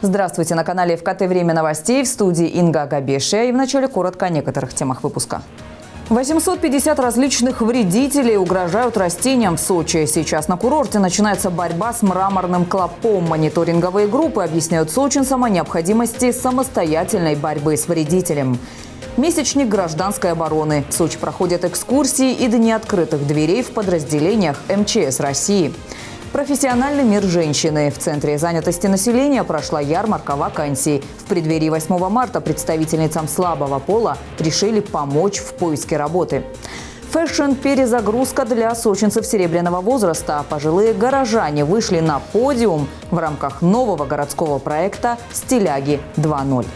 Здравствуйте, на канале ФКТ «Время новостей», в студии Инга Габешия. И вначале коротко о некоторых темах выпуска. 850 различных вредителей угрожают растениям в Сочи. Сейчас на курорте начинается борьба с мраморным клопом. Мониторинговые группы объясняют сочинцам о необходимости самостоятельной борьбы с вредителем. Месячник гражданской обороны. В Сочи проходят экскурсии и дни открытых дверей в подразделениях МЧС России. Профессиональный мир женщины. В Центре занятости населения прошла ярмарка вакансий. В преддверии 8 марта представительницам слабого пола решили помочь в поиске работы. Фэшн-перезагрузка для сочинцев серебряного возраста. Пожилые горожане вышли на подиум в рамках нового городского проекта «Стиляги 2.0».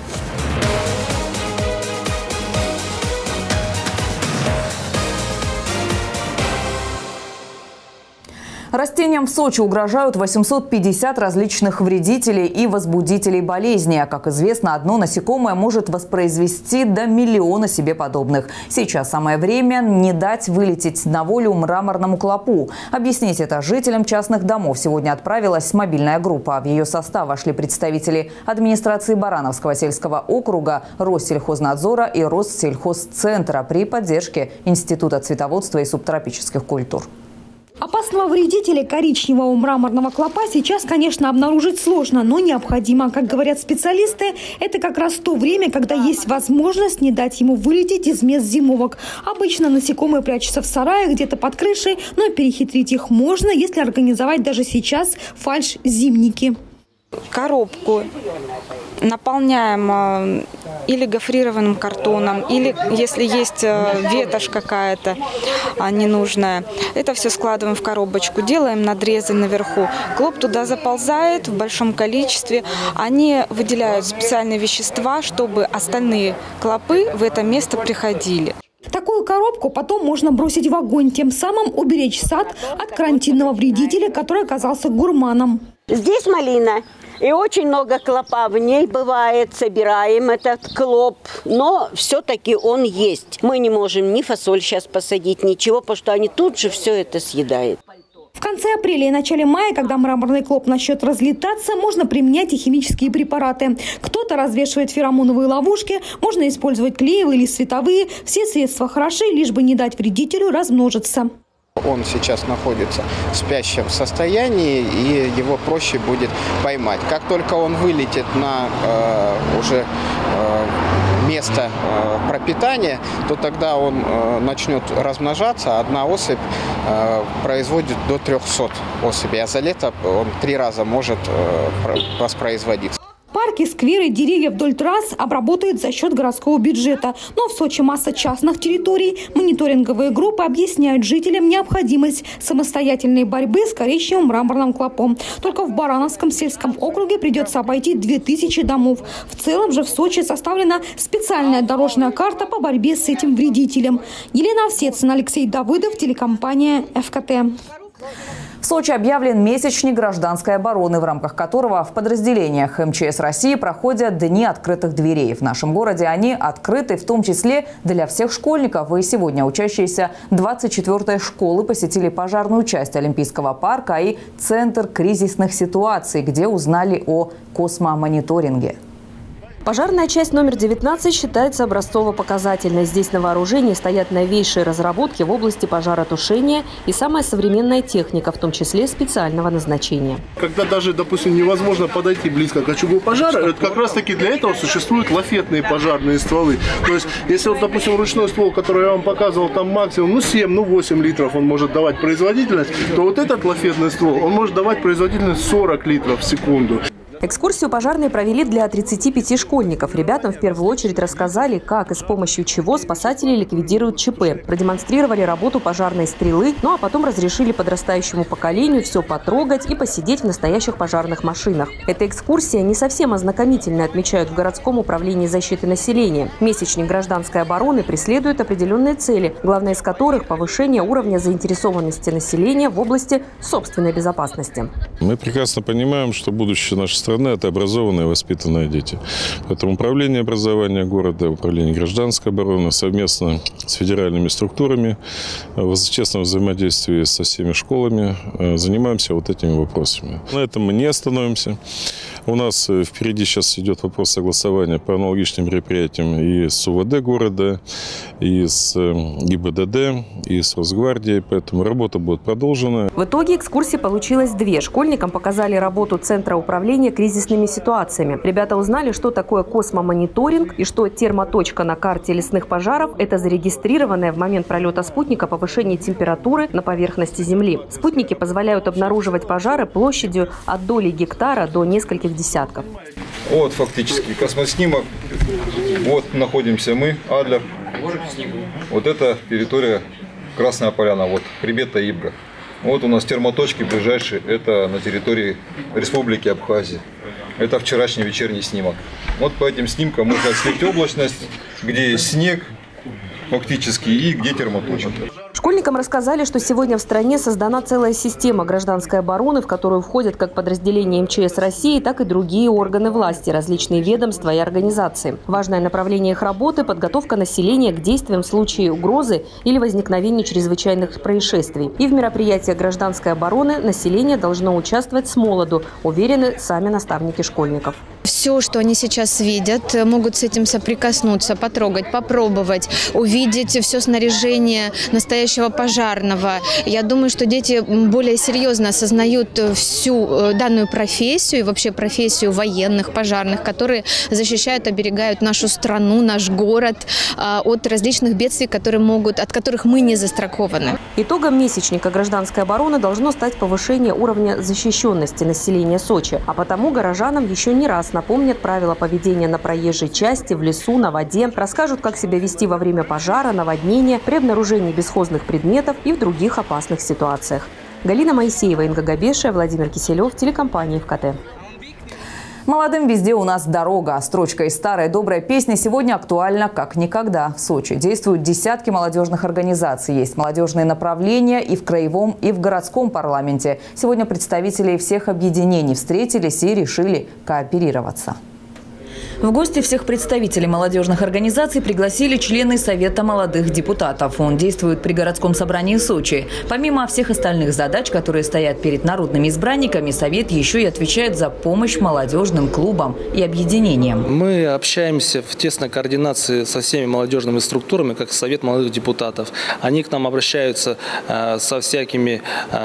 Растениям в Сочи угрожают 850 различных вредителей и возбудителей болезни. А как известно, одно насекомое может воспроизвести до миллиона себе подобных. Сейчас самое время не дать вылететь на волю мраморному клопу. Объяснить это жителям частных домов сегодня отправилась мобильная группа. В ее состав вошли представители администрации Барановского сельского округа, Россельхознадзора и Россельхозцентра при поддержке Института цветоводства и субтропических культур. Опасного вредителя коричневого мраморного клопа сейчас, конечно, обнаружить сложно, но необходимо. Как говорят специалисты, это как раз то время, когда есть возможность не дать ему вылететь из мест зимовок. Обычно насекомые прячутся в сарае, где-то под крышей, но перехитрить их можно, если организовать даже сейчас фальш-зимники. Коробку наполняем или гофрированным картоном, или если есть ветошь какая-то ненужная. Это все складываем в коробочку, делаем надрезы наверху. Клоп туда заползает в большом количестве. Они выделяют специальные вещества, чтобы остальные клопы в это место приходили. Такую коробку потом можно бросить в огонь, тем самым уберечь сад от карантинного вредителя, который оказался гурманом. Здесь малина. И очень много клопа в ней бывает. Собираем этот клоп. Но все-таки он есть. Мы не можем ни фасоль сейчас посадить, ничего, потому что они тут же все это съедают. В конце апреля и начале мая, когда мраморный клоп начнет разлетаться, можно применять и химические препараты. Кто-то развешивает феромоновые ловушки, можно использовать клеевые или световые. Все средства хороши, лишь бы не дать вредителю размножиться. Он сейчас находится в спящем состоянии, и его проще будет поймать. Как только он вылетит на уже место пропитания, то тогда он начнет размножаться. Одна особь производит до 300 особей, а за лето он 3 раза может воспроизводиться. Парки, скверы, деревья вдоль трасс обработают за счет городского бюджета. Но в Сочи масса частных территорий. Мониторинговые группы объясняют жителям необходимость самостоятельной борьбы с коричневым мраморным клопом. Только в Барановском сельском округе придется обойти 2000 домов. В целом же в Сочи составлена специальная дорожная карта по борьбе с этим вредителем. Елена Овсецина, Алексей Давыдов, телекомпания ФКТ. В Сочи объявлен месячник гражданской обороны, в рамках которого в подразделениях МЧС России проходят дни открытых дверей. В нашем городе они открыты в том числе для всех школьников. И сегодня учащиеся 24-й школы посетили пожарную часть Олимпийского парка и Центр кризисных ситуаций, где узнали о космомониторинге. Пожарная часть номер 19 считается образцово-показательной. Здесь на вооружении стоят новейшие разработки в области пожаротушения и самая современная техника, в том числе специального назначения. Когда даже, допустим, невозможно подойти близко к очагу пожара, это как раз-таки для этого существуют лафетные пожарные стволы. То есть, если, вот, допустим, ручной ствол, который я вам показывал, там максимум 7, 8 литров он может давать производительность, то вот этот лафетный ствол, он может давать производительность 40 литров в секунду. Экскурсию пожарные провели для 35 школьников. Ребятам в первую очередь рассказали, как и с помощью чего спасатели ликвидируют ЧП. Продемонстрировали работу пожарной стрелы, ну а потом разрешили подрастающему поколению все потрогать и посидеть в настоящих пожарных машинах. Эта экскурсия не совсем ознакомительная, отмечают в городском управлении защиты населения. Месячник гражданской обороны преследует определенные цели, главная из которых – повышение уровня заинтересованности населения в области собственной безопасности. Мы прекрасно понимаем, что будущее нашей страны – это образованные, воспитанные дети. Поэтому управление образования города, управление гражданской обороны совместно с федеральными структурами в честном взаимодействии со всеми школами занимаемся вот этими вопросами. На этом мы не остановимся. У нас впереди сейчас идет вопрос согласования по аналогичным мероприятиям и с УВД города, и с ГИБДД, и с Росгвардией, поэтому работа будет продолжена. В итоге экскурсии получилось две. Школьникам показали работу Центра управления кризисными ситуациями. Ребята узнали, что такое космомониторинг и что термоточка на карте лесных пожаров – это зарегистрированное в момент пролета спутника повышение температуры на поверхности Земли. Спутники позволяют обнаруживать пожары площадью от доли гектара до нескольких десятков. Вот фактически космоснимок. Вот находимся мы, Адлер. Вот это территория Красная Поляна, вот хребет Таибга. Вот у нас термоточки ближайшие, это на территории Республики Абхазия. Это вчерашний вечерний снимок. Вот по этим снимкам можно отследить облачность, где есть снег фактически и где термоточки. Школьникам рассказали, что сегодня в стране создана целая система гражданской обороны, в которую входят как подразделения МЧС России, так и другие органы власти, различные ведомства и организации. Важное направление их работы – подготовка населения к действиям в случае угрозы или возникновения чрезвычайных происшествий. И в мероприятиях гражданской обороны население должно участвовать с молоду, уверены сами наставники школьников. Все, что они сейчас видят, могут с этим соприкоснуться, потрогать, попробовать, увидеть все снаряжение настоящего пожарного. Я думаю, что дети более серьезно осознают всю данную профессию и вообще профессию военных, пожарных, которые защищают, оберегают нашу страну, наш город от различных бедствий, от которых мы не застрахованы. Итогом месячника гражданской обороны должно стать повышение уровня защищенности населения Сочи. А потому горожанам еще не раз напомнят правила поведения на проезжей части, в лесу, на воде, расскажут, как себя вести во время пожара, наводнения, при обнаружении бесхозных предметов и в других опасных ситуациях. Галина Моисеева, Инга Габешия, Владимир Киселев, телекомпания ФКТ. Молодым везде у нас дорога. Строчка из старой доброй песни сегодня актуальна как никогда. В Сочи действуют десятки молодежных организаций. Есть молодежные направления и в краевом, и в городском парламенте. Сегодня представители всех объединений встретились и решили кооперироваться. В гости всех представителей молодежных организаций пригласили члены Совета молодых депутатов. Он действует при городском собрании Сочи. Помимо всех остальных задач, которые стоят перед народными избранниками, Совет еще и отвечает за помощь молодежным клубам и объединениям. Мы общаемся в тесной координации со всеми молодежными структурами, как Совет молодых депутатов. Они к нам обращаются со всякими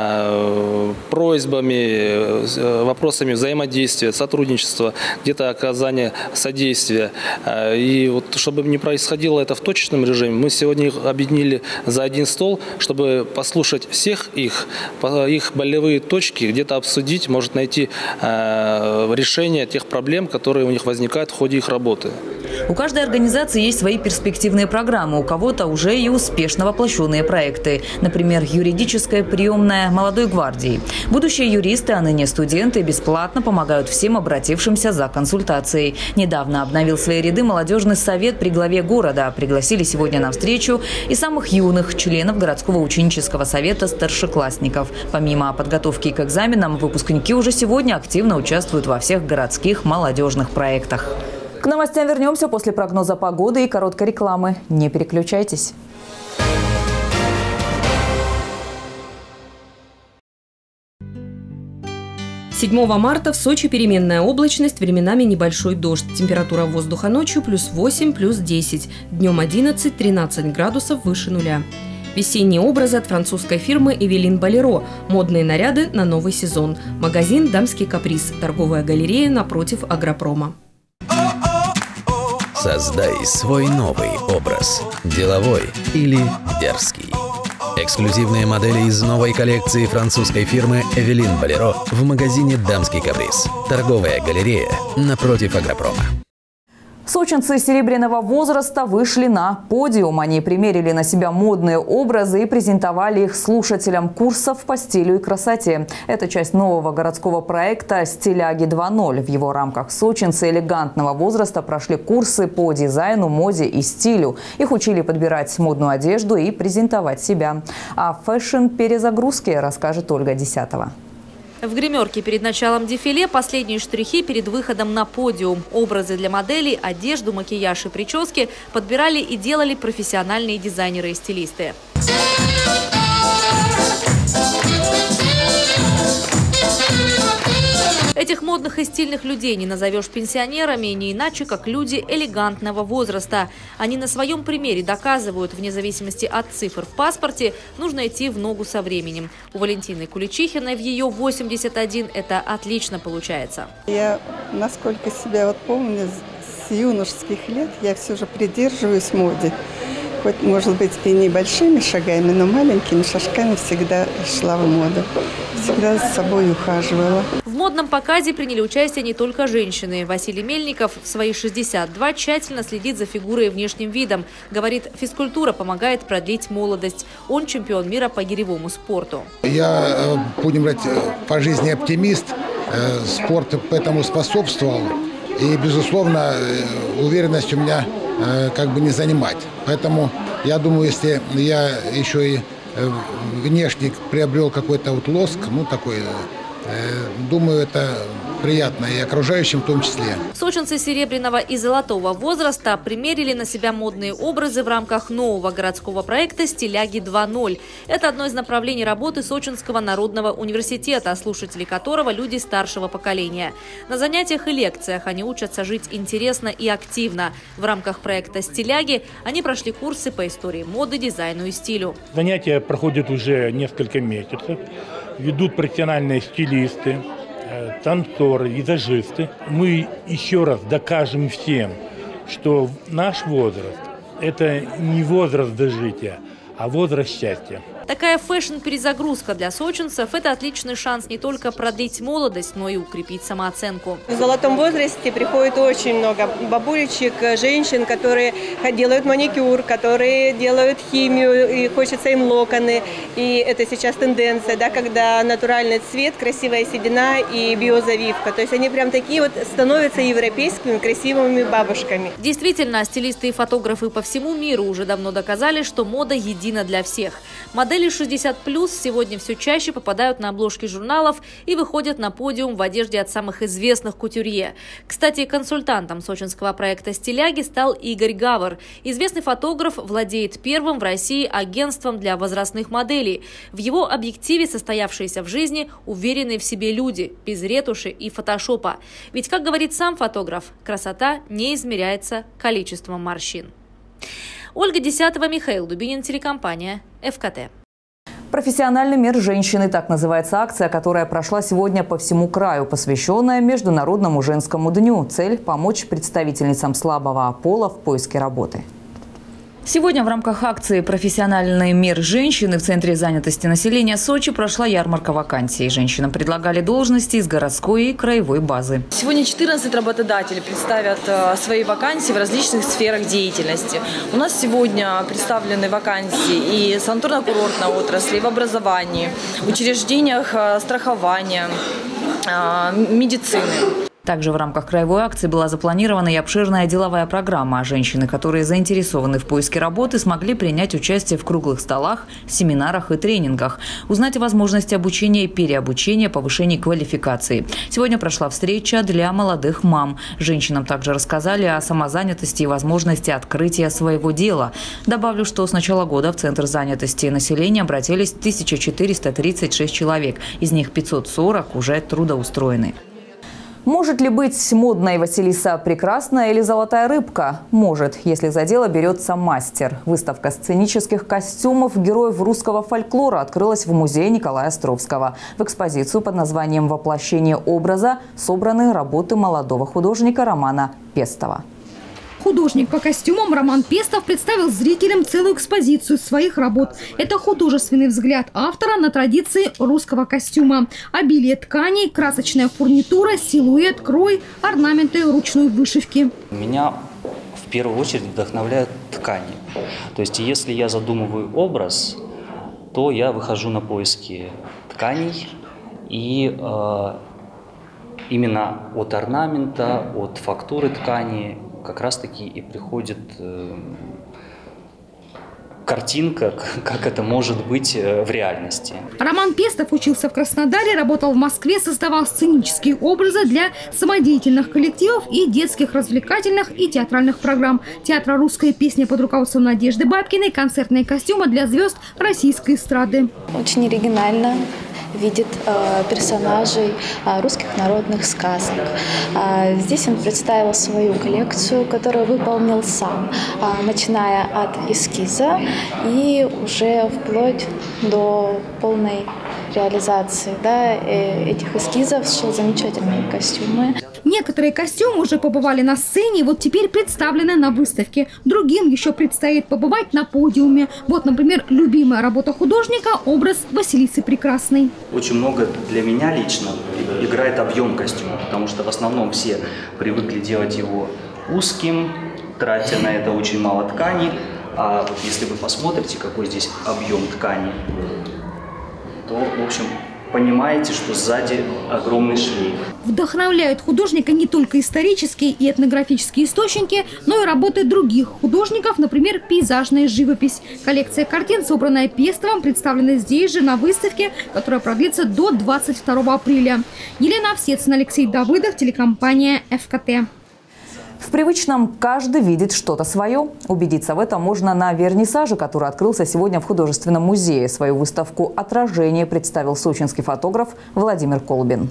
просьбами, вопросами взаимодействия, сотрудничества, где-то оказания содействия. И вот чтобы не происходило это в точечном режиме, мы сегодня их объединили за один стол, чтобы послушать всех их болевые точки, где-то обсудить, может найти решение тех проблем, которые у них возникают в ходе их работы. У каждой организации есть свои перспективные программы, у кого-то уже и успешно воплощенные проекты. Например, юридическая приемная молодой гвардии. Будущие юристы, а ныне студенты, бесплатно помогают всем обратившимся за консультацией. Недавно обновил свои ряды молодежный совет при главе города. Пригласили сегодня на встречу и самых юных членов городского ученического совета старшеклассников. Помимо подготовки к экзаменам, выпускники уже сегодня активно участвуют во всех городских молодежных проектах. К новостям вернемся после прогноза погоды и короткой рекламы. Не переключайтесь. С 7 марта в Сочи переменная облачность, временами небольшой дождь. Температура воздуха ночью +8, +10. Днем 11-13 градусов выше нуля. Весенние образы от французской фирмы «Эвелин Болеро». Модные наряды на новый сезон. Магазин «Дамский каприз». Торговая галерея напротив Агропрома. Создай свой новый образ. Деловой или дерзкий. Эксклюзивные модели из новой коллекции французской фирмы «Эвелин Болеро» в магазине «Дамский каприз». Торговая галерея напротив Агропрома. Сочинцы серебряного возраста вышли на подиум. Они примерили на себя модные образы и презентовали их слушателям курсов по стилю и красоте. Это часть нового городского проекта «Стиляги 2.0». В его рамках сочинцы элегантного возраста прошли курсы по дизайну, моде и стилю. Их учили подбирать модную одежду и презентовать себя. О фэшн-перезагрузке расскажет Ольга Десятова. В гримерке перед началом дефиле последние штрихи перед выходом на подиум. Образы для моделей, одежду, макияж и прически подбирали и делали профессиональные дизайнеры и стилисты. Этих модных и стильных людей не назовешь пенсионерами, не иначе, как люди элегантного возраста. Они на своем примере доказывают, вне зависимости от цифр в паспорте, нужно идти в ногу со временем. У Валентины Куличихиной в ее 81 это отлично получается. Я, насколько себя помню, с юношеских лет я все же придерживаюсь моде. Хоть, может быть, и небольшими шагами, но маленькими шажками всегда шла в моду. Всегда с собой ухаживала. В модном показе приняли участие не только женщины. Василий Мельников в свои 62 тщательно следит за фигурой и внешним видом. Говорит, физкультура помогает продлить молодость. Он чемпион мира по гиревому спорту. Я, будем говорить, по жизни оптимист. Спорт этому способствовал. И, безусловно, уверенность у меня как бы не занимать. Поэтому я думаю, если я еще и внешне приобрел какой-то вот лоск, ну такой, думаю, это приятно и окружающим в том числе. Сочинцы серебряного и золотого возраста примерили на себя модные образы в рамках нового городского проекта «Стиляги 2.0». Это одно из направлений работы Сочинского народного университета, слушатели которого люди старшего поколения. На занятиях и лекциях они учатся жить интересно и активно. В рамках проекта «Стиляги» они прошли курсы по истории моды, дизайну и стилю. Занятия проходят уже несколько месяцев. Ведут профессиональные стилисты, танцоры, визажисты. Мы еще раз докажем всем, что наш возраст – это не возраст дожития, а возраст счастья. Такая фэшн-перезагрузка для сочинцев – это отличный шанс не только продлить молодость, но и укрепить самооценку. В золотом возрасте приходит очень много бабулечек, женщин, которые делают маникюр, которые делают химию, и хочется им локоны. И это сейчас тенденция, да, когда натуральный цвет, красивая седина и биозавивка. То есть они прям такие вот становятся европейскими красивыми бабушками. Действительно, стилисты и фотографы по всему миру уже давно доказали, что мода едина для всех. Модели 60+ сегодня все чаще попадают на обложки журналов и выходят на подиум в одежде от самых известных кутюрье. Кстати, консультантом сочинского проекта «Стиляги» стал Игорь Гавр. Известный фотограф владеет первым в России агентством для возрастных моделей. В его объективе состоявшиеся в жизни уверенные в себе люди, без ретуши и фотошопа. Ведь, как говорит сам фотограф, красота не измеряется количеством морщин. Ольга Десятова, Михаил Дубинин, телекомпания ФКТ. «Профессиональный мир женщины» – так называется акция, которая прошла сегодня по всему краю, посвященная Международному женскому дню. Цель – помочь представительницам слабого пола в поиске работы. Сегодня в рамках акции «Профессиональный мир женщины» в Центре занятости населения Сочи прошла ярмарка вакансий. Женщинам предлагали должности из городской и краевой базы. Сегодня 14 работодателей представят свои вакансии в различных сферах деятельности. У нас сегодня представлены вакансии и санаторно-курортной отрасли, и в образовании, в учреждениях страхования, медицины. Также в рамках краевой акции была запланирована и обширная деловая программа. Женщины, которые заинтересованы в поиске работы, смогли принять участие в круглых столах, семинарах и тренингах, узнать о возможности обучения и переобучения, повышении квалификации. Сегодня прошла встреча для молодых мам. Женщинам также рассказали о самозанятости и возможности открытия своего дела. Добавлю, что с начала года в Центр занятости населения обратились 1436 человек. Из них 540 уже трудоустроены. Может ли быть модной Василиса Прекрасная или золотая рыбка? Может, если за дело берется мастер. Выставка сценических костюмов героев русского фольклора открылась в музее Николая Островского. В экспозицию под названием «Воплощение образа» собраны работы молодого художника Романа Пестова. Художник по костюмам Роман Пестов представил зрителям целую экспозицию своих работ. Это художественный взгляд автора на традиции русского костюма. Обилие тканей, красочная фурнитура, силуэт, крой, орнаменты ручной вышивки. Меня в первую очередь вдохновляют ткани. То есть если я задумываю образ, то я выхожу на поиски тканей и именно от орнамента, от фактуры ткани как раз-таки и приходит картинка, как это может быть в реальности. Роман Пестов учился в Краснодаре, работал в Москве, создавал сценические образы для самодеятельных коллективов и детских развлекательных и театральных программ. Театра «Русская песня» под руководством Надежды Бабкиной, концертные костюмы для звезд российской эстрады. Очень оригинально. видит персонажей русских народных сказок. Здесь он представил свою коллекцию, которую выполнил сам, начиная от эскиза и уже вплоть до полной реализации этих эскизов, сшил замечательные костюмы. Некоторые костюмы уже побывали на сцене и вот теперь представлены на выставке. Другим еще предстоит побывать на подиуме. Вот, например, любимая работа художника – образ Василисы Прекрасной. Очень много для меня лично играет объем костюма, потому что в основном все привыкли делать его узким, тратя на это очень мало ткани. А вот если вы посмотрите, какой здесь объем ткани, то, в общем, понимаете, что сзади огромный шлейф. Вдохновляют художника не только исторические и этнографические источники, но и работы других художников, например, пейзажная живопись. Коллекция картин, собранная Пестовым, представлена здесь же на выставке, которая продлится до 22 апреля. Елена Овсецина, Алексей Давыдов, телекомпания ФКТ. В привычном каждый видит что-то свое. Убедиться в этом можно на вернисаже, который открылся сегодня в художественном музее. Свою выставку «Отражение» представил сочинский фотограф Владимир Колбин.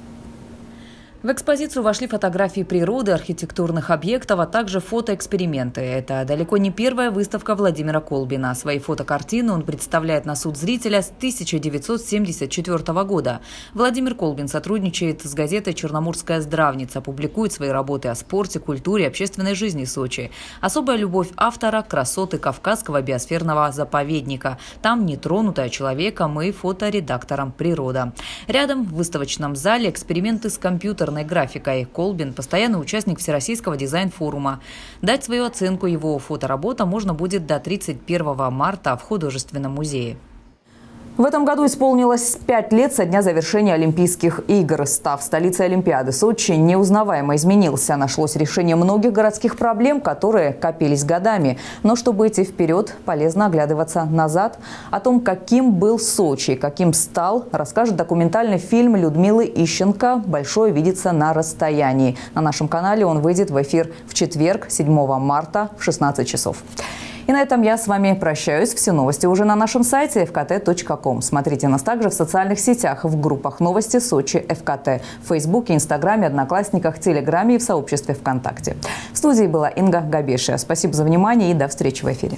В экспозицию вошли фотографии природы, архитектурных объектов, а также фотоэксперименты. Это далеко не первая выставка Владимира Колбина. Свои фотокартины он представляет на суд зрителя с 1974 года. Владимир Колбин сотрудничает с газетой «Черноморская здравница», публикует свои работы о спорте, культуре, общественной жизни Сочи. Особая любовь автора – красоты Кавказского биосферного заповедника. Там нетронутая человеком и фоторедактором природа. Рядом в выставочном зале эксперименты с компьютерной графикой. Колбин – постоянный участник Всероссийского дизайн-форума. Дать свою оценку его фотоработам можно будет до 31 марта в художественном музее. В этом году исполнилось 5 лет со дня завершения Олимпийских игр. Став столицей Олимпиады, Сочи неузнаваемо изменился. Нашлось решение многих городских проблем, которые копились годами. Но чтобы идти вперед, полезно оглядываться назад. О том, каким был Сочи и каким стал, расскажет документальный фильм Людмилы Ищенко «Большое видится на расстоянии». На нашем канале он выйдет в эфир в четверг, 7 марта в 16 часов. И на этом я с вами прощаюсь. Все новости уже на нашем сайте fkt.com. Смотрите нас также в социальных сетях, в группах «Новости Сочи ФКТ», в Фейсбуке, Инстаграме, Одноклассниках, Телеграме и в сообществе ВКонтакте. В студии была Инга Габешия. Спасибо за внимание и до встречи в эфире.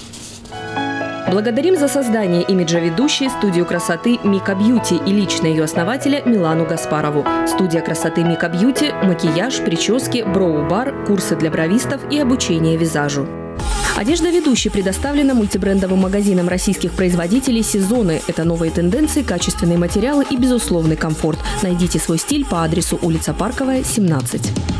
Благодарим за создание имиджа ведущей студию красоты Мика Бьюти и лично ее основателя Милану Гаспарову. Студия красоты Мика Бьюти – макияж, прически, броу-бар, курсы для бровистов и обучение визажу. Одежда ведущей предоставлена мультибрендовым магазином российских производителей «Сезоны». Это новые тенденции, качественные материалы и безусловный комфорт. Найдите свой стиль по адресу улица Парковая, 17.